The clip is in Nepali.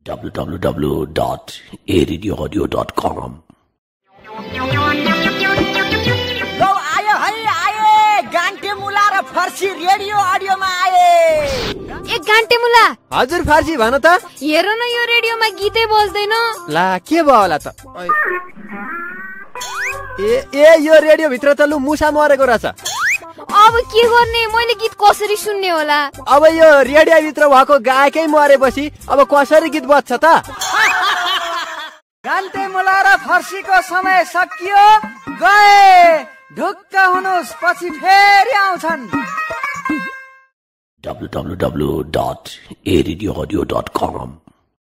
www.aradioaudio.com लौ आयो है आए गान्टे मुला र फर्सी रेडियो अडियोमा आए। एक गान्टे मुला। हजुर फर्सी भन त। हेर न यो रेडियोमा गीतै बज्दैन। ला के भयो होला त? ए यो रेडियो भित्र त लु मुसा मरेको रहेछ। अब के गर्ने, मैले गीत कसरी सुन्ने होला? अब यो रेडियो भित्र भएको गायकै मरेपछि अब कसरी गीत बज्छ त? गान्टे मुला र फर्सीको समय सकियो, गए। ढुक्क हुनुस्, पछि फेरि आउँछन्। www.aradioaudio.com